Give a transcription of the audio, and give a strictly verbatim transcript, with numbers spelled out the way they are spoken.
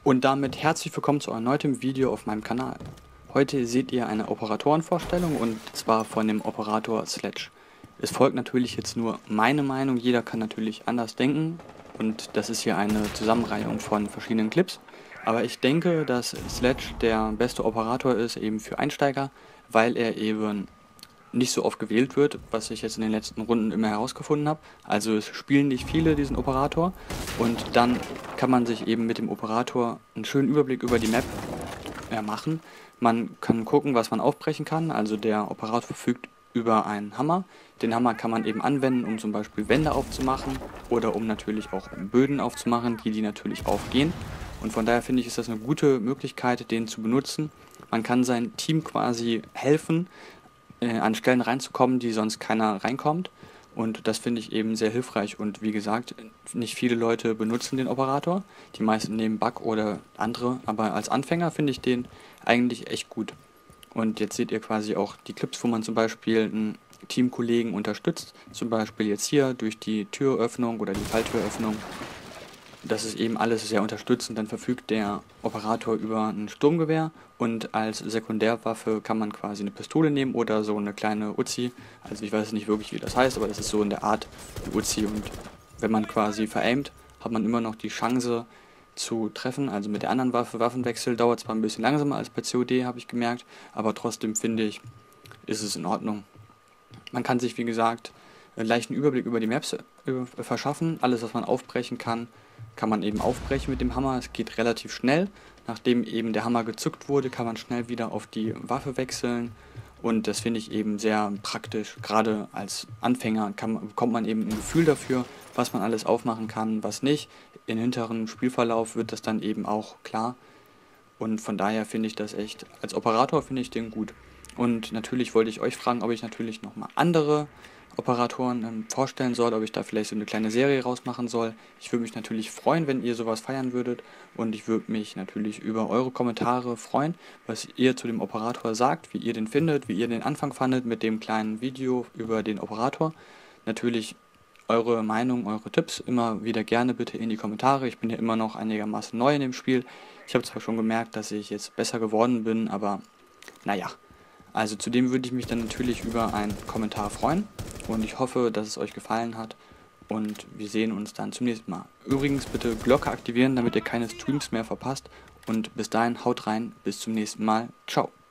Und damit herzlich willkommen zu einem neuen Video auf meinem Kanal. Heute seht ihr eine Operatorenvorstellung und zwar von dem Operator Sledge. Es folgt natürlich jetzt nur meine Meinung, jeder kann natürlich anders denken und das ist hier eine Zusammenreihung von verschiedenen Clips. Aber ich denke, dass Sledge der beste Operator ist eben für Einsteiger, weil er eben nicht so oft gewählt wird, was ich jetzt in den letzten Runden immer herausgefunden habe. Also es spielen nicht viele diesen Operator und dann kann man sich eben mit dem Operator einen schönen Überblick über die Map äh, machen. Man kann gucken, was man aufbrechen kann. Also der Operator verfügt über einen Hammer. Den Hammer kann man eben anwenden, um zum Beispiel Wände aufzumachen oder um natürlich auch Böden aufzumachen, die die natürlich aufgehen. Und von daher finde ich, ist das eine gute Möglichkeit, den zu benutzen. Man kann sein Team quasi helfen, äh, an Stellen reinzukommen, die sonst keiner reinkommt. Und das finde ich eben sehr hilfreich. Und wie gesagt, nicht viele Leute benutzen den Operator. Die meisten nehmen Bug oder andere. Aber als Anfänger finde ich den eigentlich echt gut. Und jetzt seht ihr quasi auch die Clips, wo man zum Beispiel einen Teamkollegen unterstützt. Zum Beispiel jetzt hier durch die Türöffnung oder die Falltüröffnung. Das ist eben alles sehr unterstützend. Dann verfügt der Operator über ein Sturmgewehr und als Sekundärwaffe kann man quasi eine Pistole nehmen oder so eine kleine Uzi. Also ich weiß nicht wirklich, wie das heißt, aber das ist so in der Art die Uzi. Und wenn man quasi veraimt, hat man immer noch die Chance zu treffen. Also mit der anderen Waffe, Waffenwechsel dauert zwar ein bisschen langsamer als bei C O D, habe ich gemerkt, aber trotzdem finde ich, ist es in Ordnung. Man kann sich, wie gesagt, einen leichten Überblick über die Maps äh, verschaffen. Alles, was man aufbrechen kann, kann man eben aufbrechen mit dem Hammer. Es geht relativ schnell. Nachdem eben der Hammer gezückt wurde, kann man schnell wieder auf die Waffe wechseln. Und das finde ich eben sehr praktisch. Gerade als Anfänger kann, bekommt man eben ein Gefühl dafür, was man alles aufmachen kann, was nicht. Im hinteren Spielverlauf wird das dann eben auch klar. Und von daher finde ich das echt, als Operator finde ich den gut. Und natürlich wollte ich euch fragen, ob ich natürlich nochmal andere Operatoren ähm, vorstellen soll, ob ich da vielleicht so eine kleine Serie rausmachen soll. Ich würde mich natürlich freuen, wenn ihr sowas feiern würdet und ich würde mich natürlich über eure Kommentare freuen, was ihr zu dem Operator sagt, wie ihr den findet, wie ihr den Anfang fandet mit dem kleinen Video über den Operator. Natürlich eure Meinung, eure Tipps immer wieder gerne bitte in die Kommentare. Ich bin ja immer noch einigermaßen neu in dem Spiel. Ich habe zwar schon gemerkt, dass ich jetzt besser geworden bin, aber naja. Also zudem würde ich mich dann natürlich über einen Kommentar freuen und ich hoffe, dass es euch gefallen hat und wir sehen uns dann zum nächsten Mal. Übrigens bitte Glocke aktivieren, damit ihr keine Streams mehr verpasst und bis dahin haut rein, bis zum nächsten Mal. Ciao.